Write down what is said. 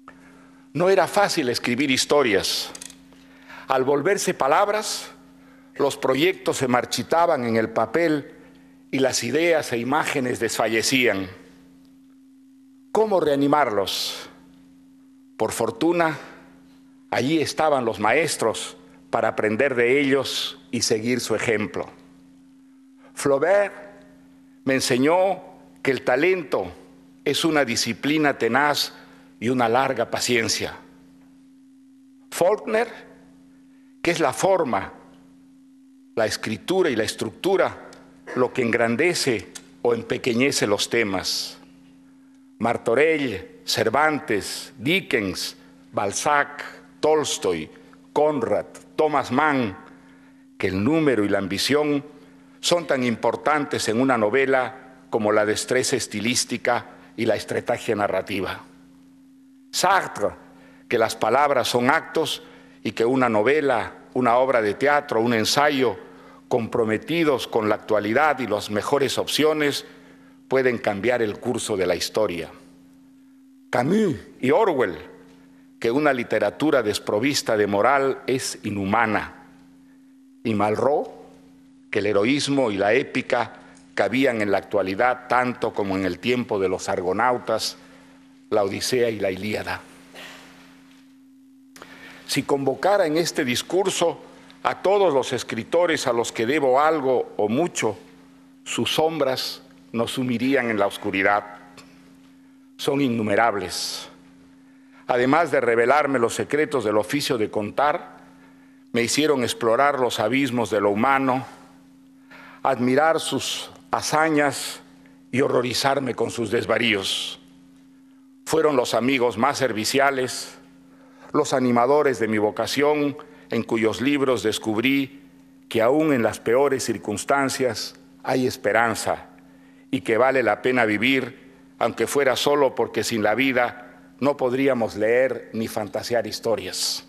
No era fácil escribir historias. Al volverse palabras, los proyectos se marchitaban en el papel y las ideas e imágenes desfallecían. ¿Cómo reanimarlos? Por fortuna, allí estaban los maestros para aprender de ellos y seguir su ejemplo. Flaubert me enseñó que el talento es una disciplina tenaz y una larga paciencia. Faulkner, que es la forma, la escritura y la estructura, lo que engrandece o empequeñece los temas. Martorell, Cervantes, Dickens, Balzac, Tolstoy, Conrad, Thomas Mann, que el número y la ambición son tan importantes en una novela como la destreza estilística y la estrategia narrativa. Sartre, que las palabras son actos y que una novela, una obra de teatro, un ensayo, comprometidos con la actualidad y las mejores opciones, pueden cambiar el curso de la historia. Camus y Orwell, que una literatura desprovista de moral es inhumana. Y Malraux, que el heroísmo y la épica cabían en la actualidad tanto como en el tiempo de los argonautas, la Odisea y la Ilíada. Si convocara en este discurso a todos los escritores a los que debo algo o mucho, sus sombras nos sumirían en la oscuridad. Son innumerables. Además de revelarme los secretos del oficio de contar, me hicieron explorar los abismos de lo humano, admirar sus hazañas y horrorizarme con sus desvaríos. Fueron los amigos más serviciales, los animadores de mi vocación, en cuyos libros descubrí que aún en las peores circunstancias hay esperanza y que vale la pena vivir, aunque fuera solo porque sin la vida no podríamos leer ni fantasear historias.